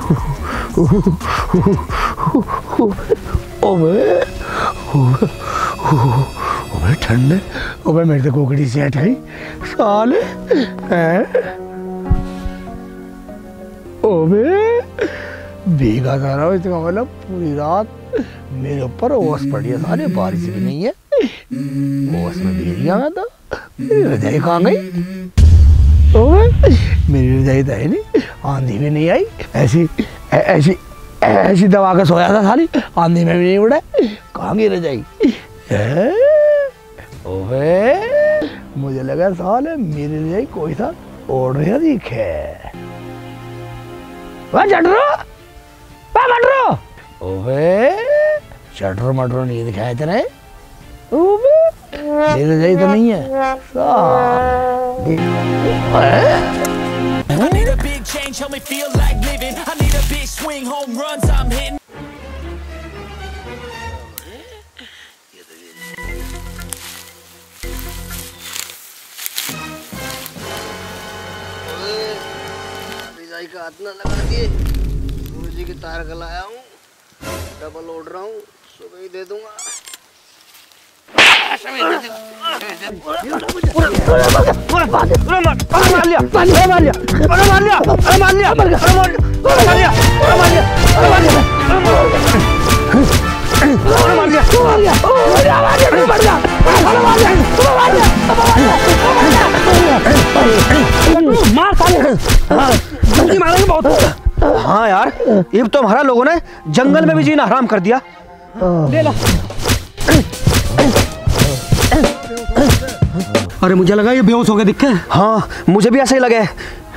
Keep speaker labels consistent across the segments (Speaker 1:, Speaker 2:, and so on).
Speaker 1: ओबे ओबे ठंडे, ओबे मेरे तो कोकड़ी सेट है साले हैं। ओबे भीगा था रहा इसका मतलब पूरी रात मेरे ऊपर ओस पड़ी है साले, बारिश भी नहीं है, ओस में भीग गया मैं तो। मेरी रजाई कहाँ गई? ओबे मेरी रजाई तो है नहीं, आंधी भी नहीं आई, ऐसी ऐसी ऐसी दबा के सोया था साली, आंधी में भी नहीं उड़े, कहाँ गई रजाई? ओबे मुझे लगा साले मेरी रजाई कोई था ओढ़ रहा दिखे। वह चटरो, ओबे चटरो मटरो नहीं दिखाए तेरे, ओबे मेरी रजाई तो नहीं है।
Speaker 2: I need a big change, help me feel like living. I need a big swing, home runs I'm hitting.
Speaker 3: का हाथ ना लगा दिए, गुरुजी की तार गलाया हूँ, डबल ओढ़ रहा हूँ, सुबह ही दे दूंगा।
Speaker 4: हाँ यार, ये तो हमारा लोगों ने जंगल में भी जीना हराम कर दिया। ले लो।
Speaker 5: अरे मुझे लगा ये बेहोश हो गए दिखे।
Speaker 4: हाँ मुझे भी ऐसा ही लगे।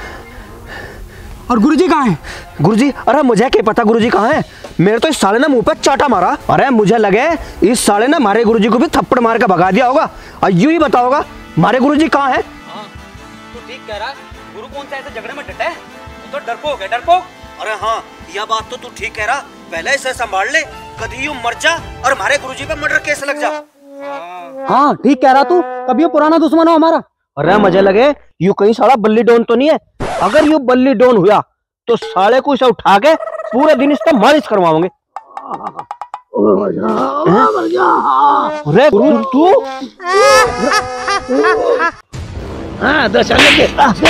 Speaker 5: और गुरुजी कहाँ हैं?
Speaker 4: गुरुजी, अरे मुझे क्या पता गुरुजी कहाँ हैं? मेरे तो इस साले ने मुंह पे चाटा मारा। अरे मुझे लगे इस साले ने हमारे गुरुजी को भी थप्पड़ मार के भगा दिया होगा और यूं ही बताओगा हमारे गुरुजी कहाँ हैं।
Speaker 6: हाँ, तू ठीक कह रहा। गुरु कौन सा ऐसे झगड़े में डटा है? तो डरपोक है, डरपोक। अरे हाँ, यह बात तो तू ठीक कह रहा। पहले इसे संभाल ले, कभी यूं मर जा और हमारे गुरुजी पे मर्डर केस लग जा।
Speaker 5: हाँ ठीक कह रहा तू, कभी ये पुराना दुश्मन हो हमारा।
Speaker 4: अरे मुझे लगे यू कहीं साला बल्ली डॉन तो नहीं है। अगर यू बल्ली डॉन हुआ तो साले को इसे उठा के पूरे दिन इसका मालिश करवाओगे। अरे गुरु तू
Speaker 1: हाँ दो चल के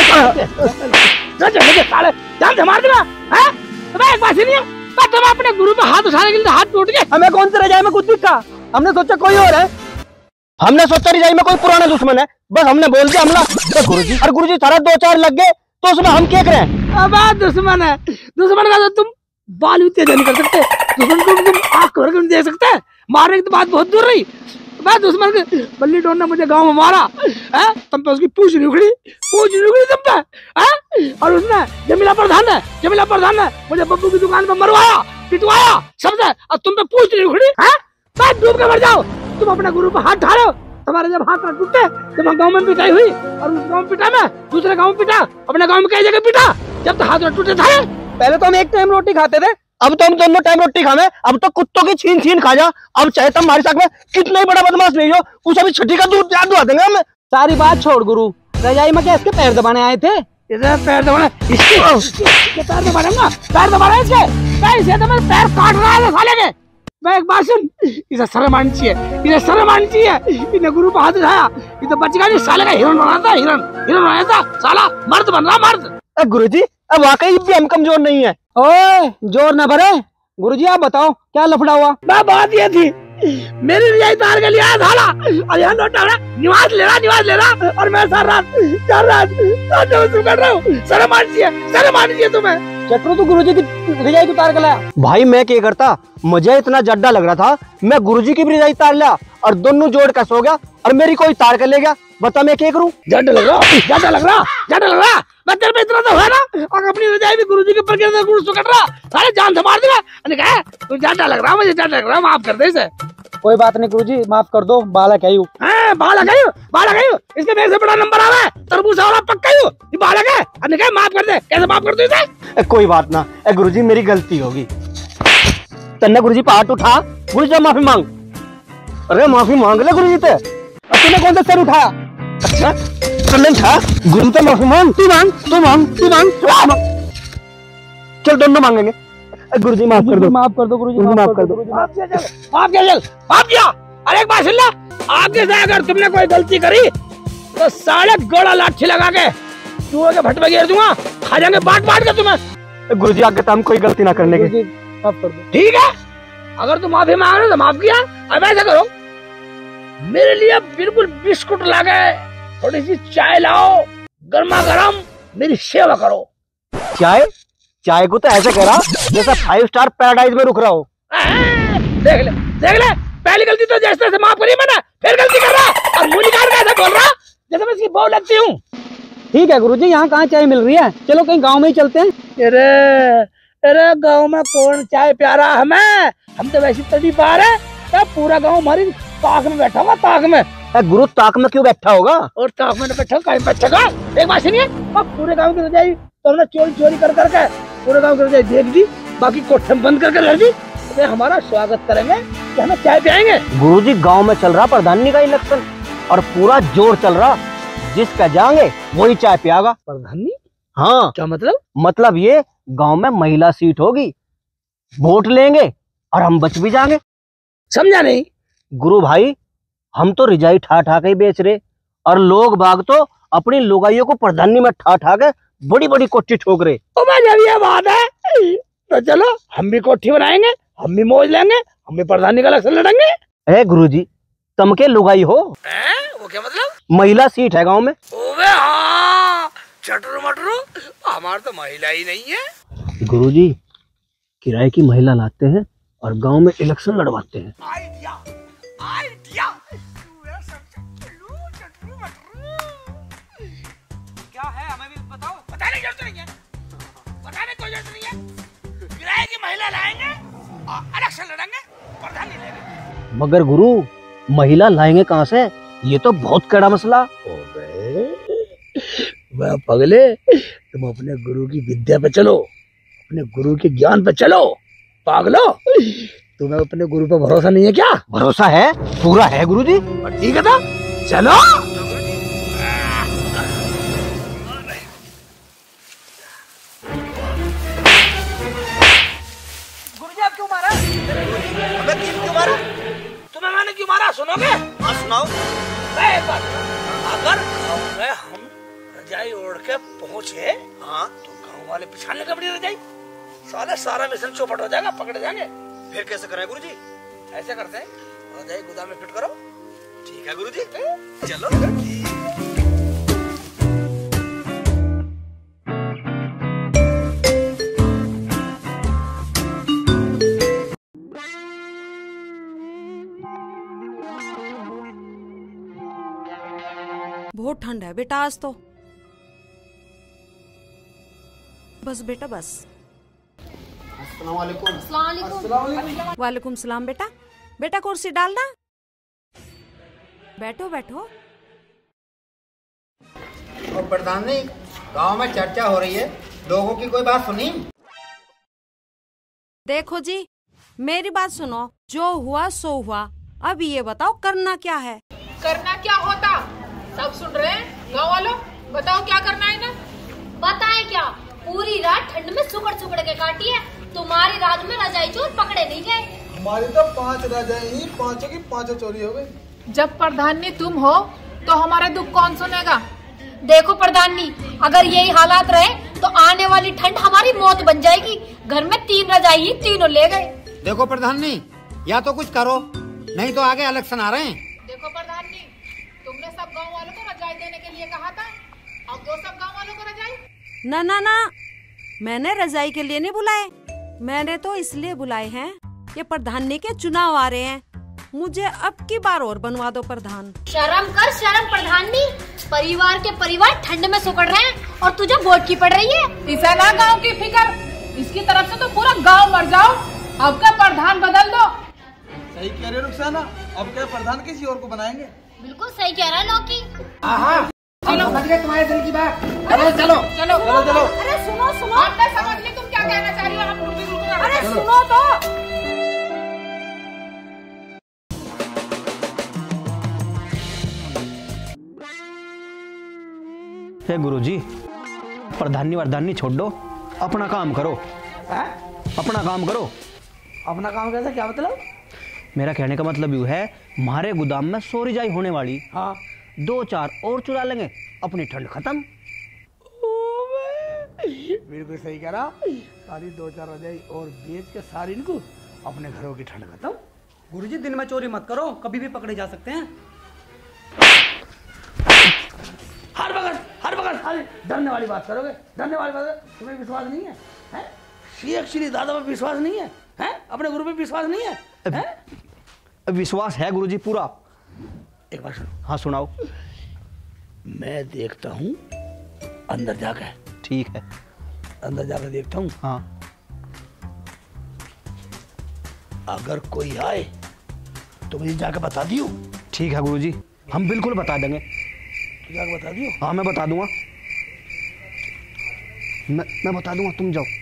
Speaker 1: साले जान से मार देना है। तुम्हें एक बात नहीं है, तुम अपने गुरु पे हाथ उठाने के लिए हाथ टूट गए।
Speaker 4: हमें कौन से रजाई में कुछ दिखा? हमने सोचा कोई और है। हमने सोचा रजाई में कोई पुराना दुश्मन है, बस हमने बोल दिया हमला। गुरुजी, अरे गुरुजी सारा दो चार लग गए तो उसमें हम क्या करें?
Speaker 1: अब दुश्मन है, दुश्मन का तो तुम बाल भी तेज नहीं कर सकते, दुश्मन को तुम आँख भर कर नहीं दे सकते। मारने की तो बात बहुत दूर रही। मैं दुश्मन के बल्ली डॉन ने मुझे गांव में मारा है, तुम पे उसकी पूछ नहीं उखड़ी तुम पे है। और उसने जमीला प्रधान ने मुझे बब्बू की दुकान पर मरवाया, पिटवाया सबसे, और तुम पे पूछ नहीं उखड़ी है। मैं डूब के मर जाओ, तुम अपने गुरु पर हाथ ढालो। तुम्हारे जब हाथ ना टूटे जब हम गाँव में पिटाई हुई, और उस गाँव में पिटा में दूसरे गाँव में पिटा, अपने गाँव में कई जगह पिटा, जब तो हाथ ना टूटे था।
Speaker 4: पहले तो हम एक टाइम रोटी खाते थे, अब तो हम दोनों टाइम रोटी खावे। अब तो कुत्तों की छीन छीन खा जा। अब चाहे तुम हमारे साथ में कितना ही बड़ा बदमाश नहीं हो, उसे भी छठी का दूध याद दुआ देंगे हम।
Speaker 5: सारी बात छोड़ गुरु, रजाई में क्या इसके पैर दबाने आए थे?
Speaker 1: पैर दबाना इसके पैर दबाना, पैर दबाना इसके पैर, तो मैं पैर काट रहा है साले के। मैं एक बात सुन, इसे शर्म आनी चाहिए, इसे शर्म आनी चाहिए। इन्हें गुरु पे हाथ उठाया, ये तो बच गया नहीं। साले का हिरन बना था, हिरन बनाया था साला, मर्द बन रहा मर्द।
Speaker 4: गुरुजी अब वाकई भी हम कमजोर नहीं है।
Speaker 5: ओए जोर न भरे। गुरुजी आप बताओ क्या लफड़ा हुआ?
Speaker 1: बात ये थी, मेरी रजाई तार के लिए आया साला, और यहाँ लौटा निवाज ले रहा, और मैं सारी रात कर रहा हूँ। शर्म आनी चाहिए तुम्हें।
Speaker 5: चक्रो तू गुरुजी की रजाई को तार के लाया?
Speaker 4: भाई मैं क्या करता, मुझे इतना जड्डा लग रहा था, मैं गुरुजी की भी रजाई तार लिया और दोनों जोड़ का सो गया, और मेरी कोई तार कर ले गया। बता मैं क्या करूं?
Speaker 1: जड्डा लग रहा। मैं तेरे पे इतना तो है ना, और अपनी रजाई भी गुरुजी के पर कर रहा, सारे जान से मार देगा। मैंने कहा तू जड्डा लग रहा, मुझे जड्डा लग रहा, माफ कर दे इसे।
Speaker 5: कोई बात नहीं गुरुजी, माफ कर दो। बालक है यू,
Speaker 1: इसके मेरे से बड़ा नंबर आवा है, तरबूज वाला पक्का यू, ये बालक है। मैंने कहा माफ कर दे। कैसे माफ कर दो इसे?
Speaker 4: कोई बात ना, गुरुजी मेरी गलती होगी। तन्ने गुरुजी पे हाथ उठा, गुरुजी माफी मांग। अरे माफी मांग ले गुरुजी से। तूने कौन सा सर उठाया? अच्छा तुमने था, गुरु तो माफी मांग। तू मांग। चल दोनों मांगेंगे। गुरुजी माफ कर दो,
Speaker 5: माफ कर दो गुरुजी,
Speaker 4: माफ कर दो।
Speaker 1: माफ किया। अरे एक बात सुन ला, आगे से अगर तुमने कोई गलती करी तो साले गोड़ा लाठी लगा के चूहे के भट्ट में गिर दूंगा, खा जाएंगे बांट बांट के तुम्हें।
Speaker 4: गुरुजी आगे तो हम कोई गलती ना करने के।
Speaker 5: माफ कर दो।
Speaker 1: ठीक है, अगर तुम माफी मांग रहे हो तो माफ किया। अब ऐसा करो, मेरे लिए बिल्कुल बिस्कुट ला गए, थोड़ी सी चाय लाओ, गर्मा गर्म, मेरी सेवा करो।
Speaker 4: चाय? चाय को तो ऐसे करा जैसा 5 स्टार पैराडाइज में रुक रहा हो।
Speaker 1: देख ले, पहली गलती तो जैसे से माफ करी मैंने, फिर गलती कर रहा और मुंह निकाल के ऐसा बोल रहा जैसे मैं इसकी बहू लगती हूँ।
Speaker 5: ठीक है गुरुजी, यहाँ कहाँ चाय मिल रही है, चलो कहीं गांव में ही चलते हैं।
Speaker 1: अरे गांव में कौन चाय प्यारा हमें, हम तो वैसी तड़ी पार है, क्या पूरा गांव हमारी ताक में बैठा हुआ, ताक में।
Speaker 4: गुरु ताक में क्यों बैठा होगा?
Speaker 1: और ताक में बैठा कहीं बैठेगा? एक बात सुनिए, पूरे गांव की रजाई तो हमने चोरी कर करके पूरे गांव की रजाई देख दी, बाकी कोठे बंद करके रख दी। तो हमारा स्वागत करेंगे कि हमें चाय पिलाएंगे।
Speaker 4: गुरुजी गांव में चल रहा प्रधानी का इलेक्शन और पूरा जोर चल रहा, जिसका जाएंगे वही चाय पियागा।
Speaker 1: प्रधानी?
Speaker 4: हाँ।
Speaker 1: क्या मतलब?
Speaker 4: मतलब ये गांव में महिला सीट होगी, वोट लेंगे और हम बच भी जाएंगे।
Speaker 1: समझा नहीं?
Speaker 4: गुरु भाई हम तो रिजाई ठा ठा के ही बेच रहे और लोग बाग तो अपनी लुगाइयों को प्रधानी में ठा ठा के बड़ी बड़ी कोठी ठोक रहे।
Speaker 1: तो जब ये बात है तो चलो हम भी कोठी बनाएंगे, हम भी मौज लेंगे, हम भी प्रधानी का इलेक्शन लड़ेंगे।
Speaker 4: गुरुजी तुम के लुगाई हो?
Speaker 1: वो क्या मतलब?
Speaker 4: महिला सीट है गांव में।
Speaker 1: ओबे हाँ, चटरू मटरू, हमारा तो महिला ही नहीं है।
Speaker 4: गुरुजी किराए की महिला लाते हैं और गांव में इलेक्शन लड़वाते हैं।
Speaker 1: आइडिया,
Speaker 6: क्या है हमें भी बताओ।
Speaker 1: बताने की जरूरत नहीं है, बताने की जरूरत नहीं है। किराए की महिला लाएंगे और इलेक्शन लड़ेंगे, प्रधानी लेंगे।
Speaker 4: मगर गुरु महिला लाएंगे कहाँ से? ये तो बहुत कड़ा मसला।
Speaker 1: वह पगले, तुम अपने गुरु की विद्या पे चलो, अपने गुरु के ज्ञान पे चलो। पागलो, तुम्हें अपने गुरु पे भरोसा नहीं है क्या?
Speaker 4: भरोसा है, पूरा है गुरुजी।
Speaker 1: ठीक है तो चलो।
Speaker 6: गुरुजी आप क्यों मारा? हमें क्यों मारा?
Speaker 1: तुम्हें मैंने क्यों मारा सुनोगे?
Speaker 6: हाँ सुनाओ।
Speaker 1: अगर गाँव में हम रजाई ओढ़ के पहुँचे, हाँ, तो गाँव वाले पिछाने कपड़ी रजाई, साले सारा मिशन चौपट हो जाएगा, पकड़े जाएंगे।
Speaker 6: फिर कैसे करें गुरुजी?
Speaker 1: ऐसे करते हैं, रजाई गोदाम में फिट करो।
Speaker 6: ठीक है गुरुजी, चलो।
Speaker 7: बहुत ठंड है बेटा आज तो। बस बेटा बस। वालेकुम सलाम बेटा। बेटा कुर्सी डालना, बैठो बैठो।
Speaker 8: और प्रधानी गांव में चर्चा हो रही है, लोगों की कोई बात सुनी?
Speaker 7: देखो जी मेरी बात सुनो, जो हुआ सो हुआ, अब ये बताओ करना क्या है?
Speaker 9: करना क्या होता, सब सुन रहे हैं गाँव वालों, बताओ क्या करना है ना?
Speaker 10: बताएं क्या, पूरी रात ठंड में सुकड़ सुकड़ के काटी है, तुम्हारी रात में रजाई चोर पकड़े नहीं गए।
Speaker 11: हमारी तो 5 रजाई ही, 5 की 5 चोरी हो गई।
Speaker 9: जब प्रधानी तुम हो तो हमारा दुख कौन सुनेगा?
Speaker 10: देखो प्रधानी, अगर यही हालात रहे तो आने वाली ठंड हमारी मौत बन जाएगी। घर में 3 रजाई ही तीनों ले गए।
Speaker 8: देखो प्रधानी, या तो कुछ करो, नहीं तो आगे इलेक्शन आ रहे हैं।
Speaker 9: देखो प्रधानी, तुमने सब गाँव वालों को रजाई देने के लिए कहा था, अब दो सब गाँव वालों को रजाई।
Speaker 7: ना ना ना, मैंने रजाई के लिए नहीं बुलाए, मैंने तो इसलिए बुलाए हैं, ये प्रधानी के चुनाव आ रहे हैं, मुझे अब की बार और बनवा दो प्रधान।
Speaker 10: शर्म कर शर्म प्रधानी, परिवार के परिवार ठंड में सुकड़ रहे हैं और तुझे वोट की पड़ रही है।
Speaker 9: इसे ना गाँव की फिक्र, इसकी तरफ से तो पूरा गाँव मर जाओ, अब का प्रधान बदल दो।
Speaker 11: सही कह रहे हो रुखसाना, अब क्या प्रधान किसी और को बनाएंगे?
Speaker 10: बिल्कुल सही कह रहा है लौकी।
Speaker 8: चलो समझ गए तुम्हारे दिल की बात, चलो चलो
Speaker 9: चलो
Speaker 11: चलो चलो।
Speaker 10: अरे सुनो सुनो,
Speaker 9: आपने समझ ली तुम क्या कहना चाह रही हो? आप रुको।
Speaker 10: अरे सुनो तो।
Speaker 4: हे गुरुजी, प्रधानी वर्धानी छोड़ दो, अपना काम करो। अपना काम करो।
Speaker 1: अपना काम कैसे, क्या मतलब?
Speaker 4: मेरा कहने का मतलब यूँ है, हमारे गोदाम में 100 रजाई होने वाली।
Speaker 1: हाँ
Speaker 4: 2-4 और चुरा लेंगे, अपनी ठंड खत्म।
Speaker 1: बिल्कुल सही कह रहा। सारी 2-4 रजाई और बेच के सारी इनको अपने घरों की ठंड खत्म।
Speaker 5: गुरुजी दिन में चोरी मत करो, कभी भी पकड़े जा सकते हैं।
Speaker 1: हर वक्त सारी डरने वाली बात करोगे, डरने वाली बात। तुम्हें विश्वास नहीं है, हैं? श्री दादा पर विश्वास नहीं है, हैं? अपने गुरु पे विश्वास नहीं है, हैं?
Speaker 4: विश्वास है गुरुजी पूरा।
Speaker 1: एक बार सुनो।
Speaker 4: हाँ सुनाओ।
Speaker 1: मैं देखता हूँ अंदर जाकर।
Speaker 4: ठीक है,
Speaker 1: अंदर जाकर देखता हूँ।
Speaker 4: हाँ
Speaker 1: अगर कोई आए तो मुझे जाकर बता दियो।
Speaker 4: ठीक है गुरुजी, हम बिल्कुल बता देंगे।
Speaker 1: तो जाकर बता दियो।
Speaker 4: हाँ मैं बता दूंगा, मैं बता दूंगा, तुम जाओ।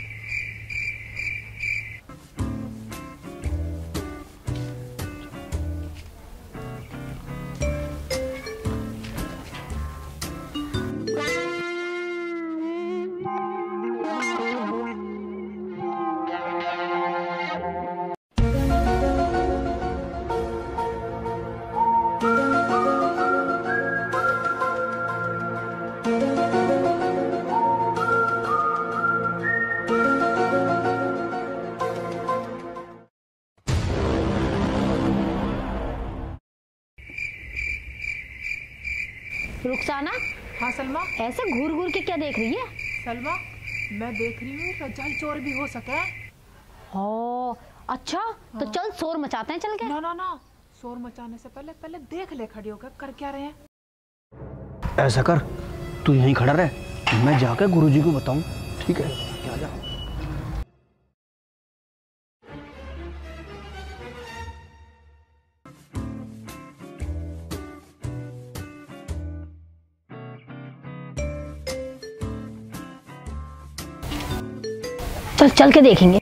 Speaker 10: रुखसाना,
Speaker 9: हाँ सलमा।
Speaker 10: ऐसे घूर घूर के क्या देख रही है?
Speaker 9: सलमा मैं देख रही हूँ रजाई चोर भी हो सके।
Speaker 10: ओ अच्छा, तो चल शोर मचाते हैं चल के।
Speaker 9: ना ना ना, शोर मचाने से पहले पहले देख ले खड़ी होकर कर क्या रहे हैं।
Speaker 4: ऐसा कर, तू यहीं खड़ा रह, मैं जाकर गुरुजी को बताऊं। ठीक है, क्या जा।
Speaker 10: चल चल के देखेंगे।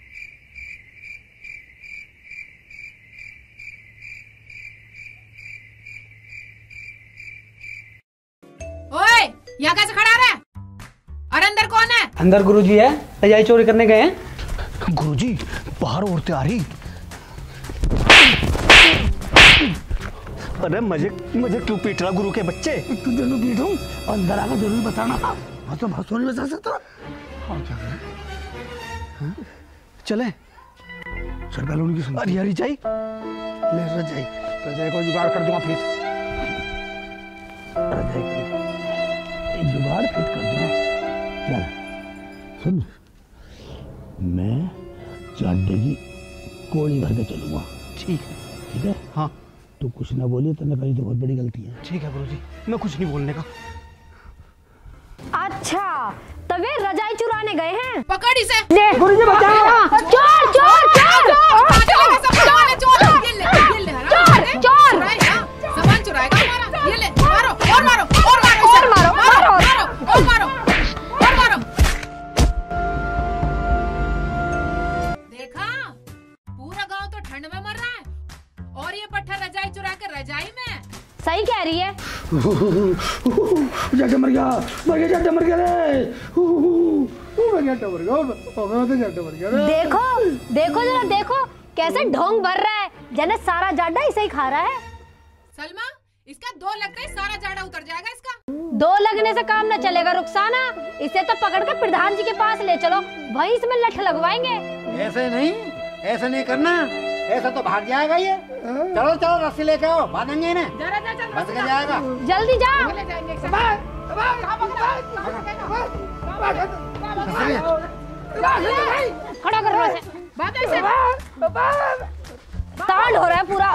Speaker 9: ओए, यहाँ कैसे खड़ा रहा है? और अंदर कौन है?
Speaker 5: अंदर गुरुजी है, रजाई चोरी करने गए हैं।
Speaker 4: गुरुजी बाहर औरतें आ रही। अरे मजे क्यों पीट रहा गुरु के बच्चे?
Speaker 1: तू जरूर पीटूं, अंदर आकर जरूर बताना। हाँ तो भाषण में जा सकता। हाँ क्या करें?
Speaker 4: चले
Speaker 1: सर पहले उनकी सुन।
Speaker 4: अरे यार रजाई
Speaker 1: ले, रजाई को जुगाड़ कर दूंगा फिर। रजाई को जुगाड़ फिट कर दूंगा। चल सुन, मैं चाटे की कोड़ी भर के चलूंगा।
Speaker 4: ठीक है।
Speaker 1: ठीक है,
Speaker 4: हाँ
Speaker 1: तू कुछ ना बोलिए, तुमने कही तो बहुत बड़ी गलती है।
Speaker 4: ठीक है गुरुजी, मैं कुछ नहीं बोलने का।
Speaker 10: अच्छा, तब वे रजाई चुराने गए हैं।
Speaker 9: पकड़ इसे।
Speaker 10: गुरुजी बचाओ। चोर चोर चोर चोर।
Speaker 9: सामान चुराएगा हमारा। ये ले, मारो और मारो और मारो और मारो मारो और मारो और मारो। देखा, पूरा गांव तो ठंड में मर रहा है और ये पट्टा रजाई चुरा के रजाई में।
Speaker 10: सही कह रही है।
Speaker 1: जाके मर गया जाके मर गया रे।
Speaker 10: देखो देखो जरा देखो, कैसे ढोंग भर रहा है, जने सारा जाडा इसे ही खा रहा है।
Speaker 9: सलमा, इसका 2 लगते ही सारा जाड़ा उतर जाएगा इसका।
Speaker 10: 2 लगने से काम न चलेगा रुखसाना, इसे तो पकड़ के प्रधान जी के पास ले चलो, वहीं इसमें लठ लगवाएंगे।
Speaker 8: ऐसे नहीं करना, ऐसा तो भाग जाएगा ये। चलो चलो रस्सी लेके आओ, बांधेंगे इन्हें, बच के जाएगा।
Speaker 10: जल्दी जा। खड़ा कर रहा है, सांड हो रहा है पूरा।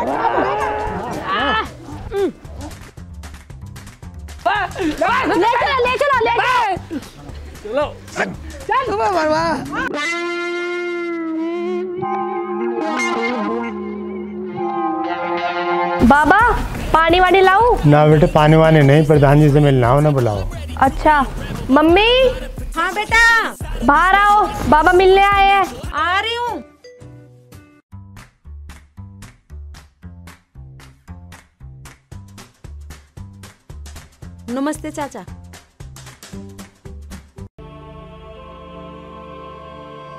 Speaker 10: ले चलो बाबा, पानी वानी लाऊं?
Speaker 12: ना बेटे, पानी वानी नहीं, प्रधान जी से मिलना हो ना, बुलाओ।
Speaker 10: अच्छा मम्मी।
Speaker 7: हाँ बेटा,
Speaker 10: बाहर आओ, बाबा मिलने आए हैं।
Speaker 7: आ रही हूँ। नमस्ते चाचा।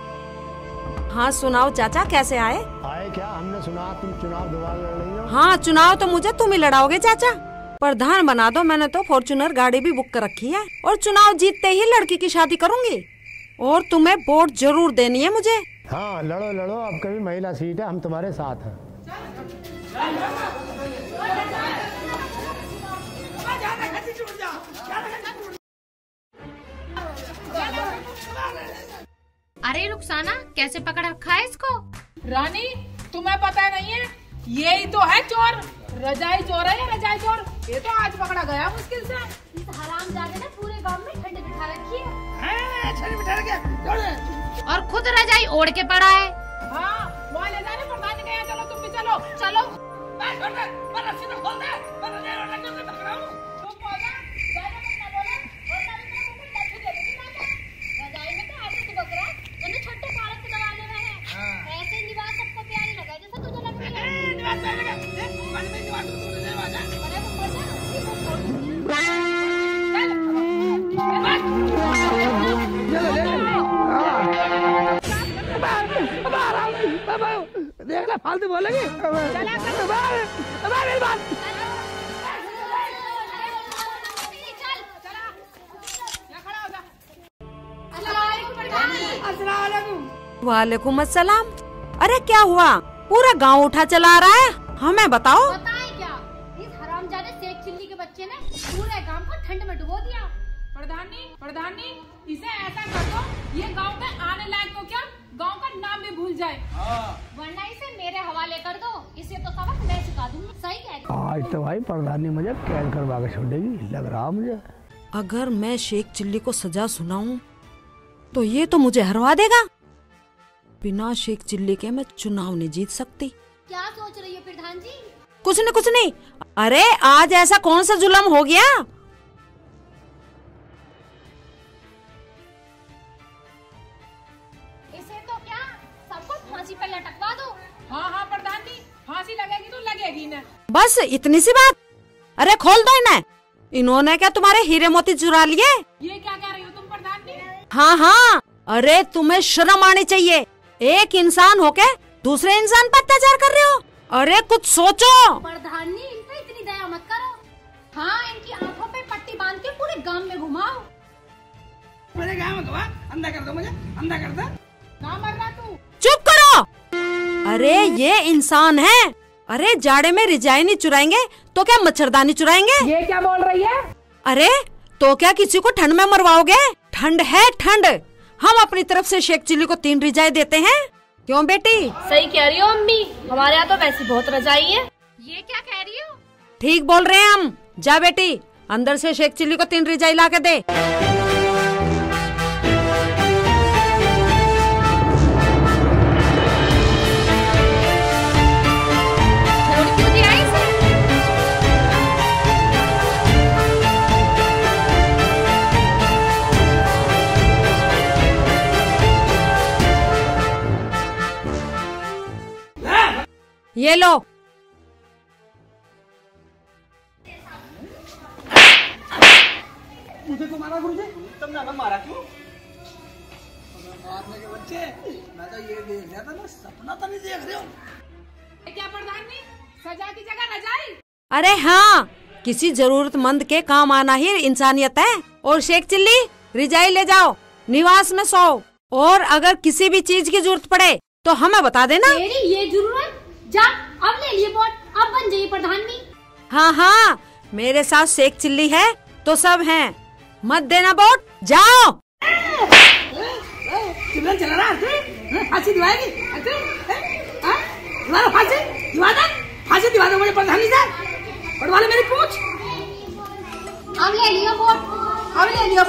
Speaker 7: हाँ सुनाओ चाचा, कैसे आए?
Speaker 12: आए क्या? हमने सुना तुम चुनाव दोबारा लड़ रही हो।
Speaker 7: हाँ चुनाव तो मुझे तुम ही लड़ाओगे चाचा। प्रधान बना दो, मैंने तो फॉर्च्यूनर गाड़ी भी बुक कर रखी है और चुनाव जीतते ही लड़की की शादी करूंगी और तुम्हें वोट जरूर देनी है मुझे।
Speaker 12: हाँ लड़ो लड़ो, अब कभी महिला सीट है, हम तुम्हारे साथ हैं।
Speaker 10: अरे रुखसाना, कैसे पकड़ रखा है इसको?
Speaker 9: रानी तुम्हें पता नहीं है, यही तो है चोर। रजाई चोर है या रजाई चोर? ये तो आज पकड़ा गया मुश्किल से।
Speaker 10: इस हरामजादे ने पूरे गांव में ठंड बिठा रखी है। और खुद रजाई ओढ़ के पड़ा है।
Speaker 9: हाँ वहाँ ले जाने प्रधान गया, चलो तुम भी चलो। चलो
Speaker 10: छोटे बालक के दबाने में है। ऐसे निवास सबको प्यारी लगा जैसे तुझे लगती
Speaker 1: देख ले फालतू बोलेगी।
Speaker 7: वालेकुम अस्सलाम। अरे क्या हुआ? पूरा गांव उठा चला रहा है, हमें बताओ।
Speaker 10: बताएं क्या, इस हरामजादे शेख चिल्ली के बच्चे ने पूरे गांव को ठंड में डुबो दिया।
Speaker 9: प्रधानी इसे ऐसा कर दो, ये गांव में आने लायक तो क्या, गांव का नाम भी भूल जाए।
Speaker 10: वरना इसे मेरे हवाले कर दो, इसे तो सबक मैं सिखा दूंगी। सही कह रही।
Speaker 1: आज तो भाई प्रधानी मुझे कैद करवा के छोड़ेगी, लग रहा मुझे।
Speaker 7: अगर मैं शेख चिल्ली को सजा सुनाऊं तो ये तो मुझे हरवा देगा। बिना शेख चिल्ली के मैं चुनाव नहीं जीत सकती।
Speaker 10: क्या सोच रही हो प्रधान जी?
Speaker 7: कुछ नहीं। अरे आज ऐसा कौन सा जुल्म हो गया?
Speaker 10: इसे तो क्या सबको फांसी पर लटकवा दो।
Speaker 9: हाँ प्रधान जी, फांसी लगेगी तो लगेगी ना।
Speaker 7: बस इतनी सी बात? अरे खोल दो इन्हें। इन्होंने क्या तुम्हारे हीरे मोती चुरा लिए?
Speaker 9: ये क्या कह रही हो तुम प्रधान जी?
Speaker 7: हाँ अरे तुम्हें शर्म आनी चाहिए। एक इंसान होके दूसरे इंसान पर अत्याचार कर रहे हो। अरे कुछ सोचो।
Speaker 10: प्रधानी इन पे इतनी दया मत करो। हाँ इनकी आंखों पे पट्टी बांध के पूरे गांव में घुमाओ।
Speaker 1: मेरे गाँव में अंधा कर दो, मुझे अंधा कर दो।
Speaker 9: ना मर रहा तू।
Speaker 7: चुप करो। अरे ये इंसान है। अरे जाड़े में रिजाई नहीं चुराएंगे तो क्या मच्छरदानी चुराएंगे?
Speaker 9: ये क्या बोल रही है?
Speaker 7: अरे तो क्या किसी को ठंड में मरवाओगे? ठंड है ठंड। हम अपनी तरफ से शेख चिल्ली को 3 रिजाई देते हैं। क्यों बेटी?
Speaker 10: सही कह रही हो अम्मी, हमारे यहाँ तो वैसी बहुत रजाई है। ये क्या कह रही हो?
Speaker 7: ठीक बोल रहे हैं हम। जा बेटी अंदर से शेख चिल्ली को 3 रिजाई ला के दे। ये लो।
Speaker 1: मुझे तो मारा गुरुजी। तुमने हमें मारा क्यों? मारने के बच्चे, मैं तो ये देख रहा था ना, सपना तो नहीं देख रहे हो।
Speaker 9: क्या प्रधानी, सजा की जगह रजाई?
Speaker 7: अरे हाँ, किसी जरूरतमंद के काम आना ही इंसानियत है। और शेख चिल्ली रिजाई ले जाओ, निवास में सो। और अगर किसी भी चीज की जरूरत पड़े तो हमें बता देना।
Speaker 10: तेरी ये जरूरत, जा अब ले लिए वोट, अब बन जाइए प्रधानी।
Speaker 7: हाँ मेरे साथ शेख चिल्ली है तो सब हैं। मत देना वोट, जाओ।
Speaker 1: चला रहा है, फांसी दिवाएगी? फांसी दिवा दो मुझे प्रधानी साहब। पटवाले मेरी पूछ।
Speaker 10: अब ले लियो वोट,
Speaker 1: अब ले लियो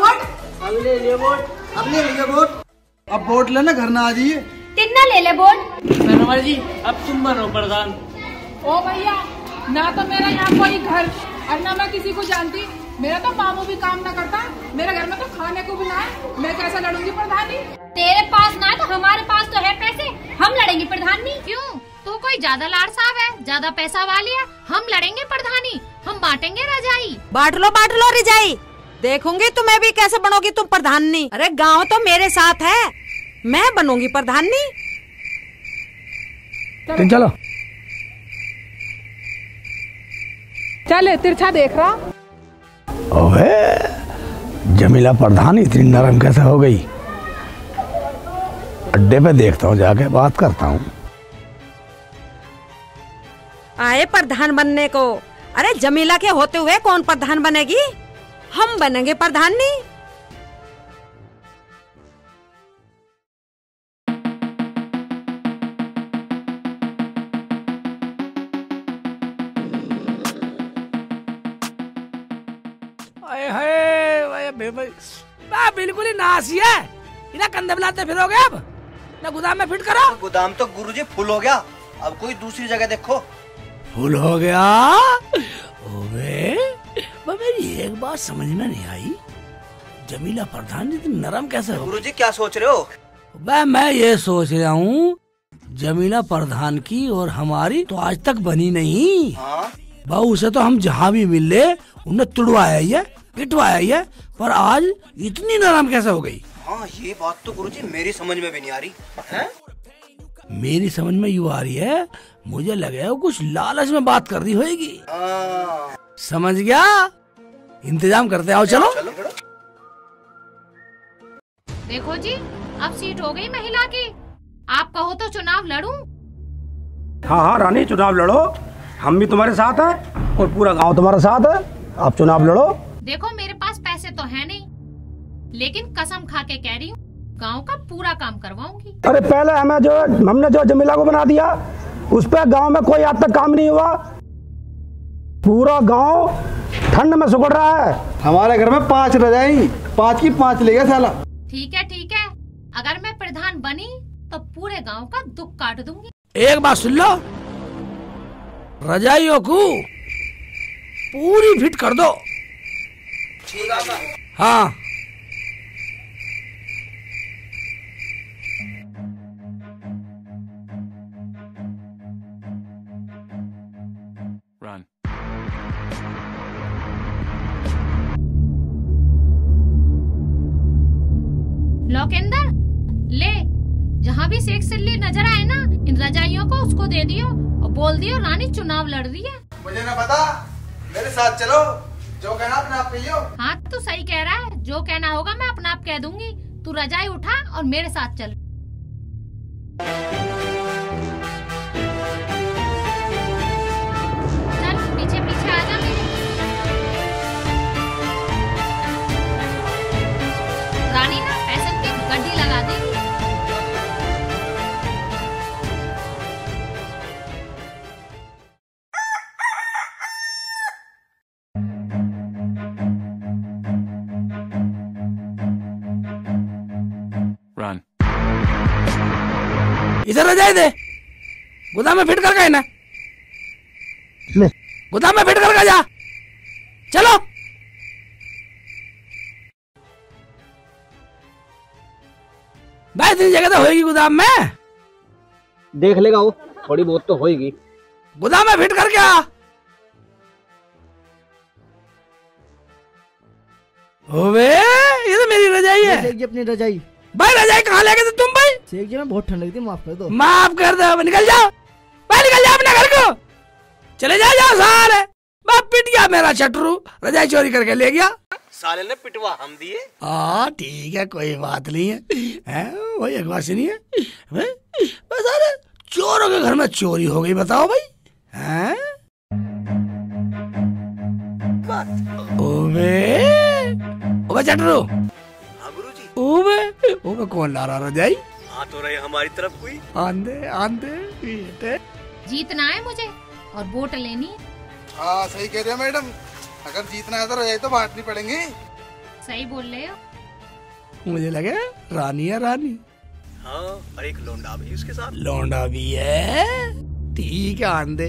Speaker 1: वोट। अब वोट लेना घर ना आ जाइए।
Speaker 10: तिन्ना ले ले वोट।
Speaker 6: जी अब तुम बनो प्रधान।
Speaker 9: ओ भैया, ना तो मेरा यहाँ कोई घर और ना मैं किसी को जानती। मेरा तो मामू भी काम ना करता, मेरे घर में तो खाने को भी ना है। मैं कैसे लड़ूंगी प्रधानी?
Speaker 10: तेरे पास ना है तो हमारे पास तो है पैसे, हम लड़ेंगे प्रधानी। क्यों, तू कोई ज्यादा लाड़ साहब है, ज्यादा पैसा वाली है? हम लड़ेंगे प्रधानी, हम बांटेंगे रजाई।
Speaker 7: बांट लो रजाई। देखूंगी तुम्हें भी कैसे बनोगी तुम प्रधानी। अरे गाँव तो मेरे साथ है, मैं बनूंगी प्रधानी।
Speaker 1: तुम चलो।
Speaker 9: चल तिरछा देख रहा।
Speaker 1: ओए जमीला प्रधान इतनी नरम कैसे हो गई? अड्डे पे देखता हूँ, जाके बात करता हूँ।
Speaker 7: आए प्रधान बनने को। अरे जमीला के होते हुए कौन प्रधान बनेगी? हम बनेंगे प्रधानी।
Speaker 1: बिल्कुल ही नासी है। इन्हें कंधे मिलाते फिरोगे अब? ना गोदाम में फिट करो।
Speaker 6: गोदाम तो गुरुजी फुल हो गया, अब कोई दूसरी जगह देखो।
Speaker 1: फुल हो गया? ओबे मेरी एक बात समझ में नहीं आई, जमीला प्रधान जी तुम नरम कैसे हो?
Speaker 6: गुरुजी क्या सोच रहे हो?
Speaker 1: मैं ये सोच रहा हूँ जमीला प्रधान की और हमारी तो आज तक बनी नहीं।
Speaker 6: हाँ?
Speaker 1: बहू से तो हम जहाँ भी मिल ले उन्हें तुड़वाया ही है, पिटवाया ही है, पर आज इतनी नरम कैसे हो गई?
Speaker 6: हाँ ये बात तो गुरुजी मेरी समझ में भी नहीं आ रही है।
Speaker 1: मेरी समझ में यूँ आ रही है, मुझे लगे वो कुछ लालच में बात कर रही होगी। समझ गया? इंतजाम करते आओ, चलो।
Speaker 10: देखो जी अब सीट हो गई महिला की, आप कहो तो चुनाव लड़ूं?
Speaker 12: हाँ हाँ रानी, चुनाव लड़ो, हम भी तुम्हारे साथ हैं और पूरा गांव तुम्हारे साथ है। आप चुनाव लड़ो।
Speaker 10: देखो मेरे पास पैसे तो है नहीं, लेकिन कसम खा के कह रही हूँ गांव का पूरा काम करवाऊंगी।
Speaker 12: अरे पहले हमने जो जमीला को बना दिया, उस पर गांव में कोई आज तक काम नहीं हुआ। पूरा गांव ठंड में सुखड़ रहा है।
Speaker 11: हमारे घर में 5 रजाई, 5 की 5 ले गया साला।
Speaker 10: ठीक है अगर मैं प्रधान बनी तो पूरे गांव का दुख काट दूंगी।
Speaker 1: एक बात सुन लो, रजाइयों को पूरी फिट कर दो।
Speaker 6: ठीक है।
Speaker 1: हाँ
Speaker 10: लौकेंदर ले, जहाँ भी शेख सिल्ली नजर आए ना, इन रजाइयों को उसको दे दियो और बोल दियो रानी चुनाव लड़ रही है।
Speaker 11: मुझे ना पता, मेरे साथ चलो, जो कहना अपना आप कहियो।
Speaker 10: हाँ तू सही कह रहा है, जो कहना होगा मैं अपना आप कह दूंगी। तू रजाई उठा और मेरे साथ चल। चल पीछे पीछे आ जा मेरे। रानी ना फैशन की गड्डी लगा देगी।
Speaker 1: इधर रजाई दे, गोदाम में फिट कर गए ना, गोदाम में फिट कर जा। चलो भाई, इतनी जगह तो होगी गोदाम में।
Speaker 5: देख लेगा वो, थोड़ी बहुत तो होगी।
Speaker 1: गोदाम में फिट कर क्या? ओबे ये तो मेरी रजाई है।
Speaker 5: शेख जी अपनी रजाई।
Speaker 1: भाई रजाई कहाँ ले गए थे तुम भाई?
Speaker 5: शेख जी में बहुत ठंड लगती है, माफ कर दो।
Speaker 1: माफ कर दो, निकल जाओ भाई, निकल जाओ अपने घर को, चले जाओ साले। बाप पिट गया मेरा चटरू, रजाई चोरी करके ले गया।
Speaker 6: साले ने पिटवा हम दिए।
Speaker 1: हाँ ठीक है, कोई बात नहीं है, वही एक बात नहीं है बस। अरे चोरों के घर में चोरी हो गई, बताओ भाई हैं? ओबे चटरू।
Speaker 6: हाँ गुरुजी।
Speaker 1: ओबे कौन ला रहा रजाई?
Speaker 6: हाँ तो रहे हमारी तरफ कोई।
Speaker 1: आंधे
Speaker 10: जीतना है मुझे और वोट लेनी है।
Speaker 11: हाँ सही कह रहे हो मैडम, अगर जीतना है तो रजाई तो बांटनी पड़ेंगी।
Speaker 10: सही बोल रहे हो।
Speaker 1: मुझे लगे रानी है, रानी।
Speaker 6: हाँ और एक लौंडा भी उसके साथ।
Speaker 1: लौंडा भी है, ठीक है आंधे।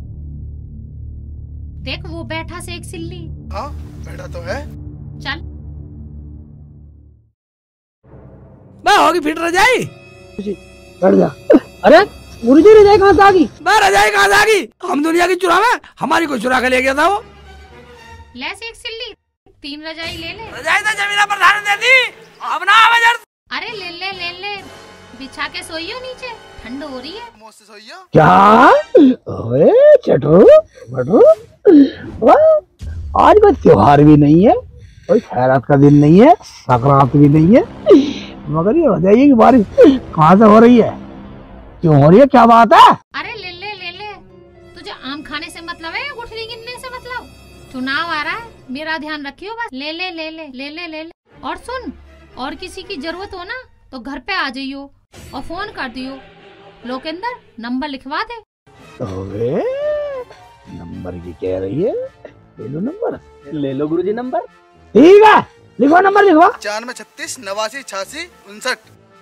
Speaker 10: देख वो बैठा शेख सिल्ली।
Speaker 11: हाँ बैठा तो है।
Speaker 10: चल
Speaker 1: होगी फिट रजाई।
Speaker 5: बैठ जा। अरे गुरुजी रजाई कहाँ से आ गई?
Speaker 1: रजाई कहाँ से आ गई? हम दुनिया की चुरा में, हमारी कोई चुरा के ले गया था वो।
Speaker 10: ले शेख सिल्ली, 3 रजाई ले ले।
Speaker 1: रजाई तो जमीला प्रधान ने दे दी, अब ना आवाज।
Speaker 10: अरे ले ले ले ले, बिछा के सोइयो नीचे, ठंड हो रही है।
Speaker 11: मुझसे सोइयो।
Speaker 1: क्या? ओए चटरू बटरू, वाह, आज कोई त्योहार भी नहीं है, कोई खैरात का दिन नहीं है, संक्रांत भी नहीं है, मगर ये बताइए कि बारिश कहाँ से हो रही है, क्यों हो रही है, क्या बात है?
Speaker 10: अरे ले ले ले ले, तुझे आम खाने से मतलब है या गुठली गिनने से मतलब? चुनाव आ रहा है, मेरा ध्यान रखियो बस। ले ले ले ले ले ले ले ले। और सुन, और किसी की जरूरत हो ना तो घर पे आ जाइयो और फोन कर दियो, लोकेंद्र नंबर लिखवा दे।
Speaker 1: ओए, नंबर की कह रही है, ले लो नंबर।
Speaker 6: ले लो गुरुजी नंबर।
Speaker 1: ठीक है, लिखवा नंबर, लिखवा।
Speaker 11: 95 36 89 86 59।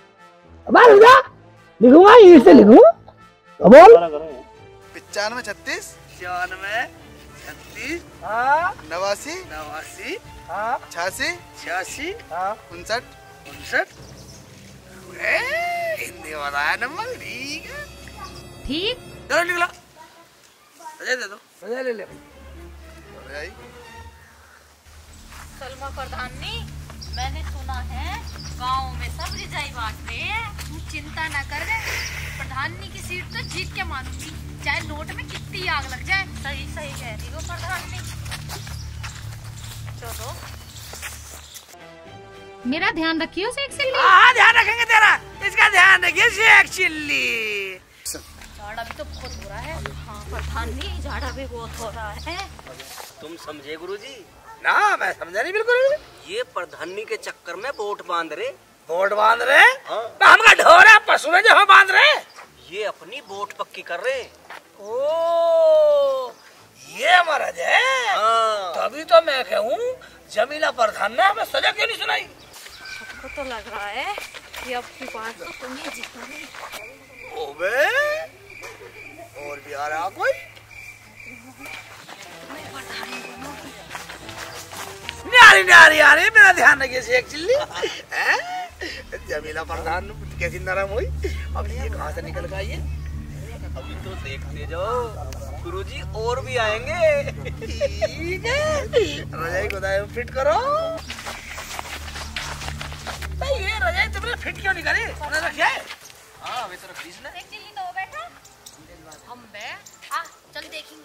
Speaker 1: लिखूंगा, इंग्लिश से लिखूंगा, बोल।
Speaker 11: 95 36
Speaker 3: 94 36
Speaker 11: 89
Speaker 3: 89
Speaker 11: 86
Speaker 3: 86
Speaker 11: 59
Speaker 3: 59। हिंदी बताया नंबर, ठीक है।
Speaker 10: ठीक,
Speaker 3: चलो निकला, रजाई दे दो। रजाई ले ले।
Speaker 11: रजाई।
Speaker 13: सलमा प्रधानी, मैंने सुना है गांव में सब रिजाई बांट रहे हैं। तू चिंता न कर रे, प्रधानी की सीट तो जीत के मानूंगी, चाहे नोट में कितनी आग लग जाए। सही सही कह रही हो प्रधानी। चलो,
Speaker 10: मेरा ध्यान रखियो शेख चिल्ली।
Speaker 3: हाँ ध्यान रखेंगे तेरा, इसका ध्यान रखिए शेख चिल्ली।
Speaker 13: झाड़ा भी तो बहुत हो रहा है। हाँ प्रधानी, झाड़ा भी बहुत हो रहा है।
Speaker 6: तुम समझे गुरुजी?
Speaker 3: ना मैं समझा नहीं बिल्कुल।
Speaker 6: ये प्रधानी के चक्कर में वोट बांध रहे।
Speaker 3: वोट बांध रहे? हमका ढोर है, पशु में जो हम बांध रहे।
Speaker 6: ये अपनी वोट पक्की कर रहे।
Speaker 3: ओ, ये महाराज है। तभी तो मैं कहूँ जमीला प्रधान ने हमें सजा क्यों नहीं सुनाई?
Speaker 13: सबको तो लग रहा है कि अब की बात तो तुम ही जीतोगे।
Speaker 3: ओबे, और भी आ रहा कोई? न्यारी न्यारी आ रही, मेरा ध्यान रखिए शेख चिल्ली। जमीला प्रधान कैसी नरम हुई, अब ये कहाँ से निकल गई है?
Speaker 6: अभी तो देखते जाओ गुरुजी, और भी आएंगे।
Speaker 3: ठीक है, रजाई को फिट करो। ये रजाई तुमने फिट क्यों नहीं करी? रखिए।
Speaker 6: हाँ वे तो रख दी इसने।
Speaker 13: शेख चिल्ली तो बैठा, हम बे आ चल देखेंगे।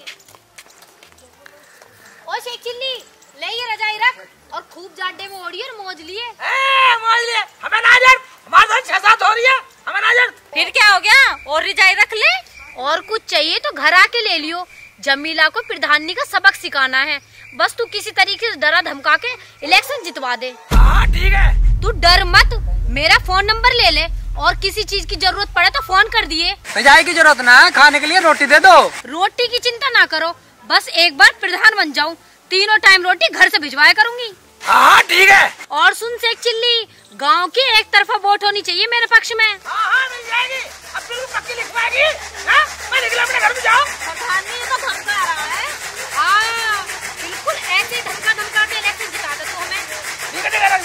Speaker 13: ओ शेख चिल्ली, ले ये रजाई रख और खूब जाडे में ओढ़िए और मौज लिए।
Speaker 3: मौज लिए, हमें ना जड़, हमारे साथ 6-7 हो रही है, हमें ना जड़।
Speaker 13: फिर क्या हो गया, और रजाई रख ले। और कुछ चाहिए तो घर आके ले लियो, जमीला को प्रधानी का सबक सिखाना है। बस तू किसी तरीके से डरा धमका के इलेक्शन जितवा दे।
Speaker 3: हाँ ठीक है।
Speaker 13: तू डर मत, मेरा फोन नंबर ले ले और किसी चीज की जरूरत पड़े तो फोन कर दिए।
Speaker 3: रजाई की जरूरत ना है, खाने के लिए रोटी दे दो।
Speaker 13: रोटी की चिंता ना करो, बस एक बार प्रधान बन जाऊं, तीनों टाइम रोटी घर से भिजवाया करूंगी।
Speaker 3: हाँ ठीक है।
Speaker 13: और सुन शेख चिल्ली, गांव की एक तरफा वोट होनी चाहिए मेरे पक्ष में।
Speaker 3: हाँ मिल जाएगी, अब बिल्कुल पक्की लिखवाएगी। मैं निकला अपने घर में, जाओ।
Speaker 13: प्रधानी तो धमका रहा है। हाँ बिल्कुल ऐसे धमका धमका के इलेक्शन जिता दे तू हमें।
Speaker 3: ठीक है ठीक है,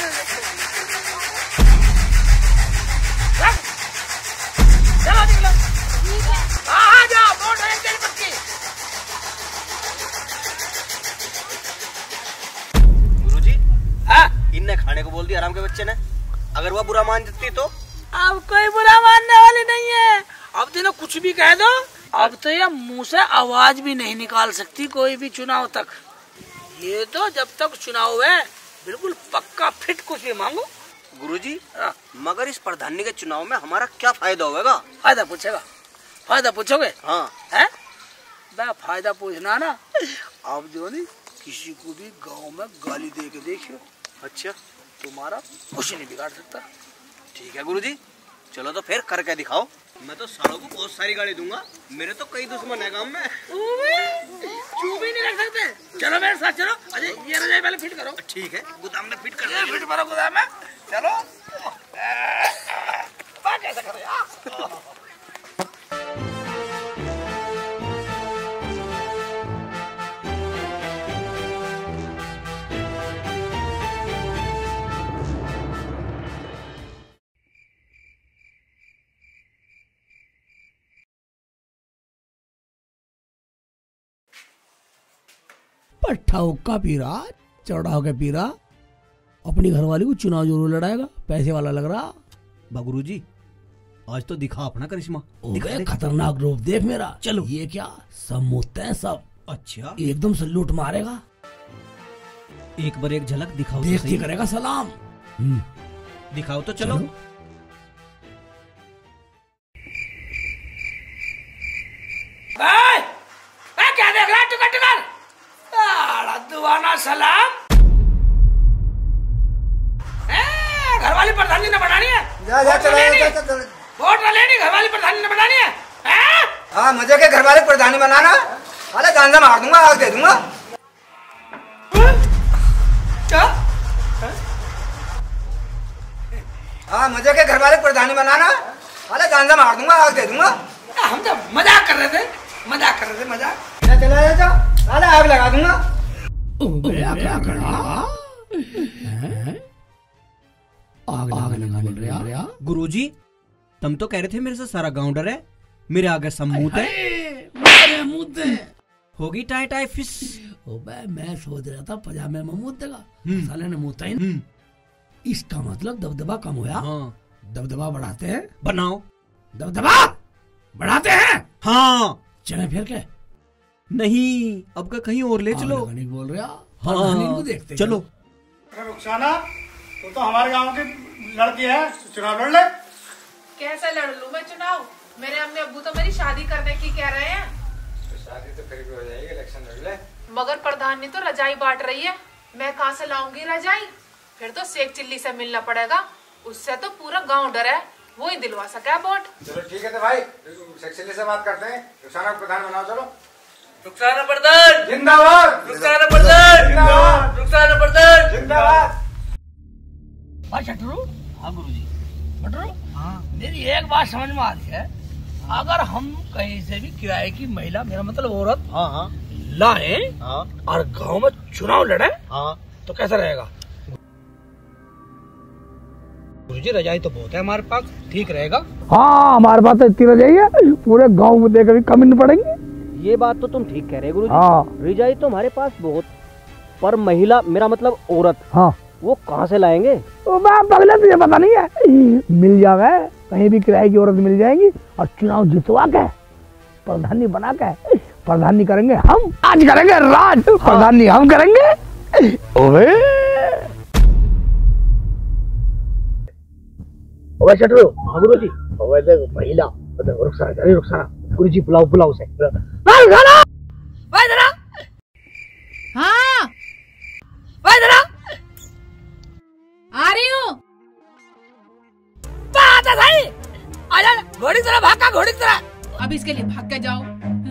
Speaker 3: चलो निकलो।
Speaker 13: ठीक है।
Speaker 3: हाँ जाओ, वोट है तेरी पक्की।
Speaker 6: गुरुजी, इनने खाने को बोल दिया आराम के बच्चे ने, अगर वह बुरा मान जाती तो?
Speaker 3: अब कोई बुरा मानने वाली नहीं है। अब तो कुछ भी कह दो, अब तो ये मुंह से आवाज भी नहीं निकाल सकती कोई भी चुनाव तक। ये तो जब तक चुनाव है बिल्कुल पक्का फिट, कुछ भी मांगो।
Speaker 6: गुरुजी, मगर इस प्रधानी के चुनाव में हमारा क्या फायदा होगा?
Speaker 3: फायदा पूछेगा? फायदा पूछोगे?
Speaker 6: हाँ
Speaker 3: है, फायदा पूछना ना। अब जो नहीं किसी को भी गांव में गाली दे के देखियो,
Speaker 6: अच्छा
Speaker 3: तुम्हारा कुछ नहीं बिगाड़ सकता।
Speaker 6: ठीक है गुरुजी, चलो तो फिर करके दिखाओ। मैं तो सालों को बहुत सारी गाली दूंगा, मेरे तो कई दुश्मन है गांव में।
Speaker 3: चुप ही नहीं रख सकते। चलो मेरे साथ चलो। अजय ये रजाई पहले फिट करो।
Speaker 6: ठीक है, गोदाम में फिट कर
Speaker 3: दो। फिट करो गोदाम में, चलो। कैसे करो यार?
Speaker 1: पट्ठा हुक्का पी रहा, चौड़ा होकर पी रहा, अपनी घरवाली को चुनाव जरूर लड़ाएगा, पैसे वाला लग रहा।
Speaker 6: गुरुजी, आज तो दिखा अपना करिश्मा।
Speaker 1: ओबे खतरनाक रूप देख मेरा। चलो ये क्या सब मुझते हैं सब।
Speaker 6: अच्छा
Speaker 1: एकदम से लूट मारेगा।
Speaker 6: एक बार एक झलक दिखाओ।
Speaker 1: देखती करेगा सलाम।
Speaker 6: दिखाओ तो चलो।
Speaker 3: क्या देख रहा है टिकट दुआना सलाम। घरवाली प्रधानी ने बनानी है।
Speaker 8: जा जा चलो
Speaker 3: वोट न लेनी, घरवाली प्रधानी ने बनानी है।
Speaker 8: हाँ मुझे के घरवाली प्रधानी बनाना। अरे गांजा मार दूंगा, आग दे दूंगा।
Speaker 3: क्या?
Speaker 8: हाँ मुझे के घरवाली प्रधानी बनाना। अरे गांजा मार दूंगा, आग दे दूंगा।
Speaker 3: हम तो मजाक कर रहे थे, मजाक कर रहे थे, मजाक।
Speaker 8: चला जा, अरे आग लगा दूंगा।
Speaker 1: क्या करा? आग लगाने रहा।
Speaker 6: गुरुजी तुम तो कह रहे थे मेरे से सारा गांव डर है, मेरे आगे सब मुंह होगी टाई टाई फिश।
Speaker 1: मैं सोच रहा था पजामे में मुँह देगा, साले ने मुँह ही। इसका मतलब दबदबा कम हुआ।
Speaker 6: हाँ।
Speaker 1: दबदबा बढ़ाते हैं।
Speaker 6: बनाओ।
Speaker 1: दबदबा बढ़ाते हैं।
Speaker 6: हाँ
Speaker 1: चले फिर के
Speaker 6: नहीं, अब का कहीं और ले चलो।
Speaker 1: बोल रहा।
Speaker 6: हाँ
Speaker 1: देखते
Speaker 6: चलो।
Speaker 12: रुखसाना तो हमारे गांव की लड़की है, चुनाव लड़ ले।
Speaker 9: कैसे लड़ लूं मैं चुनाव? मेरे अम्मी अब्बू तो मेरी शादी करने की कह रहे हैं।
Speaker 8: तो शादी तो फिर भी हो जाएगी, इलेक्शन लड़ ले।
Speaker 9: मगर प्रधानी तो रजाई बांट रही है, मैं कहाँ से लाऊंगी रजाई? फिर तो शेख चिल्ली से मिलना पड़ेगा, उससे तो पूरा गांव डर है, वो ही दिलवा सका वोट।
Speaker 8: चलो ठीक है तो भाई शेख चिल्ली से बात करते हैं। रुखसाना प्रधान बनाओ। चलो
Speaker 3: रुखसाना प्रधान
Speaker 8: जिंदाबाद,
Speaker 3: रुखसाना प्रधान
Speaker 8: जिंदाबाद,
Speaker 3: रुखसाना प्रधान
Speaker 8: जिंदाबाद।
Speaker 3: भाई शटरू। हाँ गुरुजी। शटरू हाँ मेरी एक बात समझ में आ रही है, अगर हम कहीं से भी किराए की महिला, मेरा मतलब औरत,
Speaker 6: हाँ
Speaker 3: लाए और गांव में चुनाव लड़े, तो कैसा रहेगा? गुरुजी रजाई तो बहुत है हमारे पास, ठीक रहेगा?
Speaker 1: हाँ हमारे पास तो इतनी रजाई है, पूरे गांव में देकर भी कमी नहीं पड़ेंगे।
Speaker 4: ये बात तो तुम ठीक कह रहे गुरुजी।
Speaker 1: हाँ
Speaker 4: रिजाई तो हमारे पास बहुत, पर महिला, मेरा मतलब औरत,
Speaker 1: हाँ
Speaker 4: वो कहाँ से लाएंगे?
Speaker 1: पगले तुझे पता नहीं है, मिल जावे कहीं भी किराए की औरत मिल जाएंगी और चुनाव जितवा के प्रधानी बना के प्रधानी करेंगे हम। आज करेंगे राज, प्रधानी हम करेंगे। ओए शटरू। हाँ गुरुजी। महिला रुखसाना गुरुजी बुलाओ से।
Speaker 9: हाँ आ रही हूँ।
Speaker 3: घोड़ी तरह भागा, घोड़ी तरह।
Speaker 9: अब इसके लिए भाग के जाओ।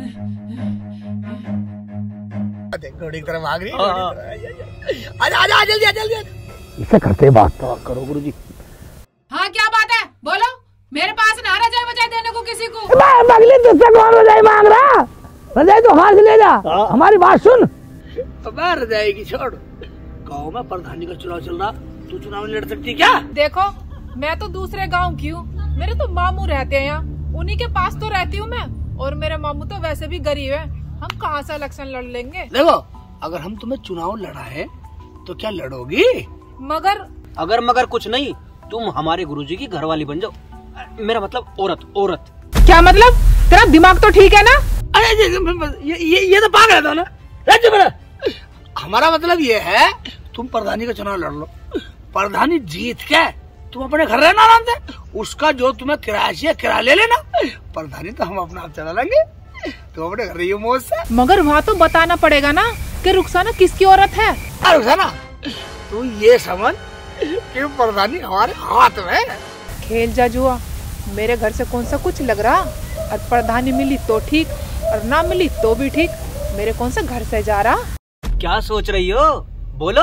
Speaker 3: घोड़ी तरह भाग रही। आजा जल्दी।
Speaker 1: इसे करते बात तो करो गुरुजी।
Speaker 9: हाँ क्या बात है, बोलो। मेरे पास ना रजाई वजाई देने को किसी को।
Speaker 1: पगली तुझसे कौन रजाई मांग रहा? रजाई तो हमारे से ले जा। हमारी बात सुन।
Speaker 3: रजाई की छोड़, गाँव में प्रधानी का चुनाव चल रहा, तू चुनाव में लड़ सकती क्या?
Speaker 9: देखो मैं तो दूसरे गांव की हूँ, मेरे तो मामू रहते हैं यहाँ, उन्हीं के पास तो रहती हूँ मैं, और मेरे मामू तो वैसे भी गरीब है, हम कहाँ से इलेक्शन लड़ लेंगे?
Speaker 3: देखो अगर हम तुम्हें चुनाव लड़ाए तो क्या लड़ोगी?
Speaker 6: मगर कुछ नहीं, तुम हमारे गुरुजी की घरवाली बन जाओ, मेरा मतलब औरत।
Speaker 9: क्या मतलब? तेरा दिमाग तो ठीक है ना?
Speaker 3: अरे ये तो पागल है ना। हमारा मतलब ये है तुम प्रधानी का चुनाव लड़ लो, प्रधानी जीत के तुम अपने घर रहना आराम से, उसका जो तुम्हें किराया चाहिए किराया ले लेना, प्रधानी तो हम अपना आप चला लेंगे, तुम अपने घर रहियो मौज से।
Speaker 9: मगर वहाँ तो बताना पड़ेगा ना कि रुखसाना किसकी औरत है।
Speaker 3: रुखसाना तू ये समझ कि प्रधानी हमारे हाथ में।
Speaker 9: खेल जा जुआ, मेरे घर से कौन सा कुछ लग रहा, और प्रधानी मिली तो ठीक और ना मिली तो भी ठीक, मेरे कौन सा घर से जा रहा।
Speaker 6: क्या सोच रही हो? बोलो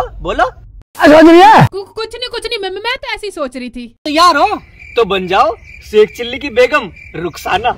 Speaker 9: कुछ नहीं मैं तो ऐसी सोच रही थी।
Speaker 6: यार हो तो बन जाओ शेख चिल्ली की बेगम रुखसाना।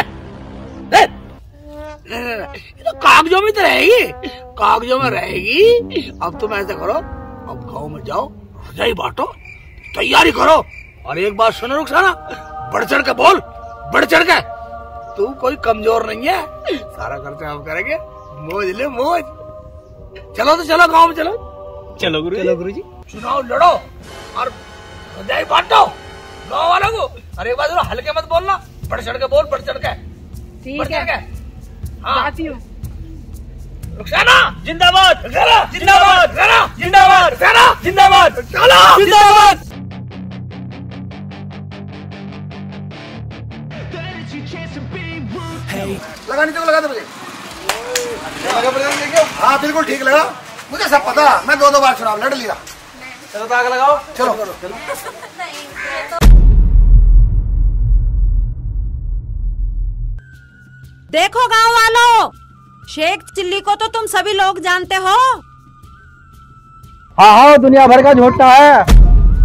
Speaker 3: तो कागजों में तो रहेगी, कागजों में रहेगी। अब तुम ऐसा करो, अब गाँव में जाओ, रजाई बांटो, तैयारी करो, और एक बात सुनो रुखसाना, बढ़ चढ़ के बोल, बढ़ चढ़ के। तू कोई कमजोर नहीं है, सारा खर्चा हम करेंगे, मौज ले मौज। चलो तो चलो गाँव में चलो गुरुजी। चुनाव लड़ो और रजाई बांटो गाँव वालों को। अरे एक बार जरा हल्के मत बोलना, बढ़ चढ़ के बोल, बढ़ चढ़ के।
Speaker 9: ठीक है,
Speaker 3: हाँ
Speaker 9: आती हूँ।
Speaker 3: रुखसाना
Speaker 6: जिंदाबाद,
Speaker 3: जिंदाबाद,
Speaker 6: जिंदाबाद,
Speaker 3: जिंदाबाद,
Speaker 6: जिंदाबाद,
Speaker 3: जिंदाबाद।
Speaker 11: लगा नहीं तो लगा दे मुझे। लगा प्रधान देखियो। हाँ बिल्कुल ठीक लगा, मुझे सब पता, मैं 2 बार चुनाव लड़ लिया।
Speaker 6: चलो ताक लगाओ,
Speaker 11: चलो
Speaker 7: देखो गांव वालों, शेख चिल्ली को तो तुम सभी लोग जानते हो।
Speaker 12: हाँ हाँ, दुनिया भर का झूठा है।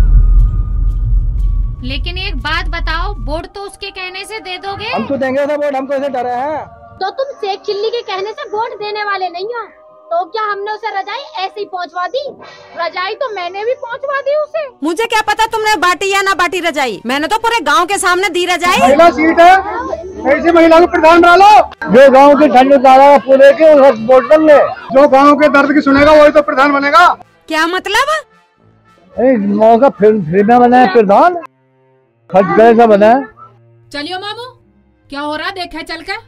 Speaker 10: लेकिन एक बात बताओ, वोट तो उसके कहने से दे दोगे?
Speaker 12: हम तो देंगे सब वोट, हमको ऐसे डरे हैं।
Speaker 13: तो तुम शेख चिल्ली के कहने से वोट देने वाले नहीं हो, तो क्या हमने उसे रजाई ऐसे ही पहुंचवा दी? रजाई तो मैंने भी पहुंचवा दी उसे।
Speaker 7: मुझे क्या पता तुमने बांटी या ना बांटी रजाई, मैंने तो पूरे गांव के सामने दी रजाई।
Speaker 12: महिला सीट है, ऐसी महिला को प्रधान बना लो। जो गांव के ठंड ज्यादा पूरे के वोट कर ले, जो गांव के दर्द की सुनेगा वही तो प्रधान बनेगा।
Speaker 7: क्या मतलब?
Speaker 12: मौका फिर में बना है प्रधान, खर्च कैसा बना है।
Speaker 9: चलियो मामू, क्या हो रहा है देखा चल के।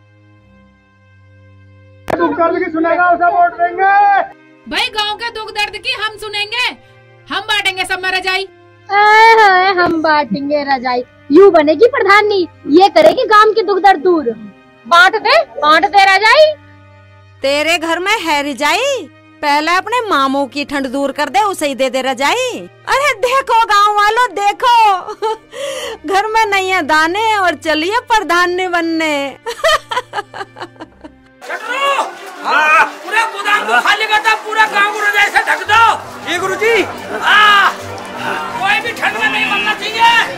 Speaker 12: दुख दर्द की सुनेगा उसे वोट देंगे।
Speaker 9: भाई गांव के दुख दर्द की हम सुनेंगे, हम बांटेंगे सब में रजाई।
Speaker 13: हम बांटेंगे रजाई, यूं बनेगी प्रधानी, ये करेगी गांव के दुख दर्द दूर। बांट दे रजाई।
Speaker 7: तेरे घर में है रजाई, पहले अपने मामू की ठंड दूर कर दे, उसे ही दे दे रजाई। अरे देखो गांव वालों देखो, घर में नहीं है दाने और चलिए प्रधान बनने।
Speaker 3: पूरा गोदाम को खाली करता, पूरा गांव को रजाई से ढक दो।
Speaker 6: ये गुरुजी,
Speaker 3: कोई भी ठंड में नहीं मरना चाहिए।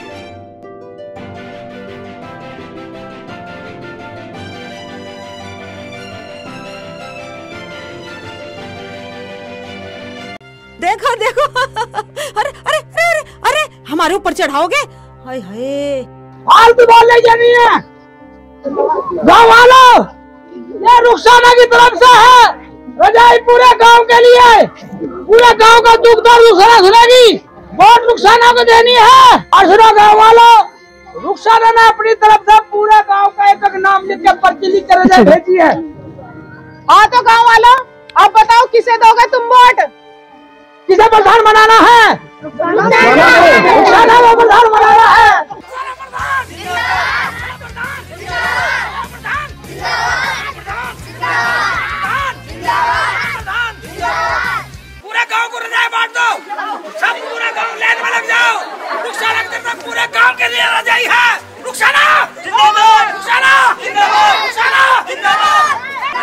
Speaker 7: देखो देखो, अरे अरे अरे अरे हमारे ऊपर चढ़ाओगे? हाय हाय,
Speaker 1: फालतू बोलने की नहीं है। गाँव वालों, ये रुखसाना की तरफ से है रजाई पूरे गांव के लिए, पूरे गांव का दुख दर्द रुखसाना सुनेगी, वोट रुखसाना को देनी है। और सुनो गाँव वालों, रुखसाना ने अपनी तरफ से पूरे गांव का एक नाम लिख के पर्ची लिख कर रजाई भेजी है।
Speaker 9: हाँ तो गांव वालों, अब बताओ किसे दोगे तुम वोट?
Speaker 1: किसे प्रधान बनाना है? रुखसाना को प्रधान बनाना है।
Speaker 3: पूरे गांव को रजाई बांट दो, सब पूरा गांव लाइन में लग जाओ। रुखसाना की तरफ पूरे गांव के लिए रजाई है। रुखसाना जिंदाबाद, रुखसाना जिंदाबाद, रुखसाना जिंदाबाद।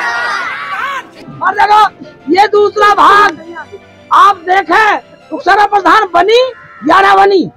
Speaker 1: और देखो ये दूसरा भाग, आप देखें रुखसाना प्रधान बनी या ना बनी।